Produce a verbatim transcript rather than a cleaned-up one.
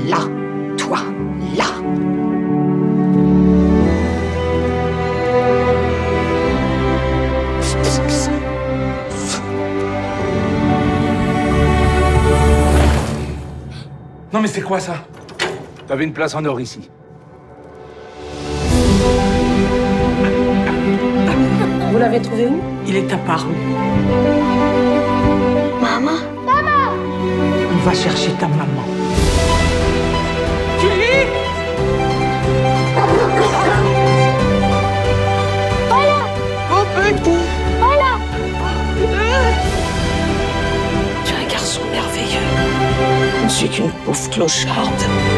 là. Toi, là. Non mais c'est quoi ça? T'avais une place en or ici. Vous l'avez trouvé où? Il est apparu. Maman? Maman! On va chercher ta maman. Julie! Voilà! Oh petit! Voilà! Tu es un garçon merveilleux. Je ne suis qu'une pauvre clocharde.